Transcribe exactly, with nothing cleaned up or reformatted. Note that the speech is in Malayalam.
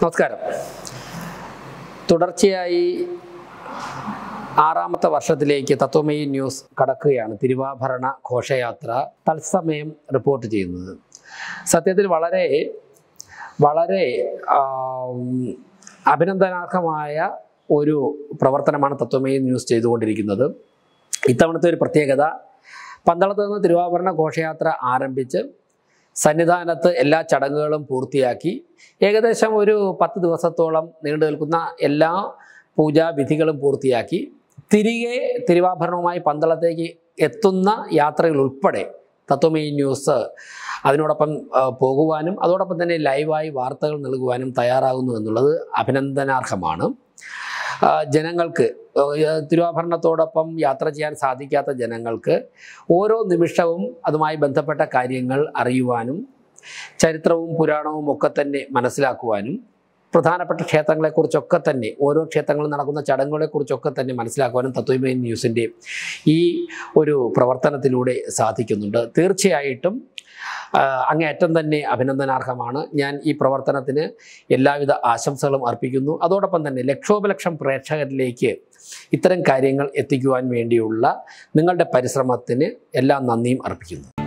നമസ്കാരം. തുടർച്ചയായി ആറാമത്തെ വർഷത്തിലേക്ക് തത്വമയി ന്യൂസ് കടക്കുകയാണ്. തിരുവാഭരണ ഘോഷയാത്ര തത്സമയം റിപ്പോർട്ട് ചെയ്യുന്നത്. സത്യത്തിൽ വളരെ വളരെ അഭിനന്ദനാർഹമായ ഒരു പ്രവർത്തനമാണ് തത്വമയി ന്യൂസ് ചെയ്തുകൊണ്ടിരിക്കുന്നത്. ഇത്തവണത്തെ ഒരു പ്രത്യേകത, പന്തളത്ത് നിന്ന് തിരുവാഭരണ ഘോഷയാത്ര ആരംഭിച്ച് സന്നിധാനത്ത് എല്ലാ ചടങ്ങുകളും പൂർത്തിയാക്കി ഏകദേശം ഒരു പത്ത് ദിവസത്തോളം നീണ്ടു നിൽക്കുന്ന എല്ലാ പൂജാവിധികളും പൂർത്തിയാക്കി തിരികെ തിരുവാഭരണവുമായി പന്തളത്തേക്ക് എത്തുന്ന യാത്രകൾ ഉൾപ്പെടെ തത്വമയി ന്യൂസ് അതിനോടൊപ്പം പോകുവാനും അതോടൊപ്പം തന്നെ ലൈവായി വാർത്തകൾ നൽകുവാനും തയ്യാറാകുന്നു എന്നുള്ളത് അഭിനന്ദനാർഹമാണ്. ജനങ്ങൾക്ക്, തിരുവാഭരണത്തോടൊപ്പം യാത്ര ചെയ്യാൻ സാധിക്കാത്ത ജനങ്ങൾക്ക് ഓരോ നിമിഷവും അതുമായി ബന്ധപ്പെട്ട കാര്യങ്ങൾ അറിയുവാനും ചരിത്രവും പുരാണവും ഒക്കെ തന്നെ മനസ്സിലാക്കുവാനും പ്രധാനപ്പെട്ട ക്ഷേത്രങ്ങളെക്കുറിച്ചൊക്കെ തന്നെ ഓരോ ക്ഷേത്രങ്ങളിൽ നടക്കുന്ന ചടങ്ങുകളെക്കുറിച്ചൊക്കെ തന്നെ മനസ്സിലാക്കുവാനും തത്വമയി ന്യൂസിൻ്റെ ഈ ഒരു പ്രവർത്തനത്തിലൂടെ സാധിക്കുന്നുണ്ട്. തീർച്ചയായിട്ടും അങ്ങേയറ്റം തന്നെ അഭിനന്ദനാർഹമാണ്. ഞാൻ ഈ പ്രവർത്തനത്തിന് എല്ലാവിധ ആശംസകളും അർപ്പിക്കുന്നു. അതോടൊപ്പം തന്നെ ലക്ഷോപലക്ഷം പ്രേക്ഷകരിലേക്ക് ഇത്തരം കാര്യങ്ങൾ എത്തിക്കുവാൻ വേണ്ടിയുള്ള നിങ്ങളുടെ പരിശ്രമത്തിന് എല്ലാ നന്ദിയും അർപ്പിക്കുന്നു.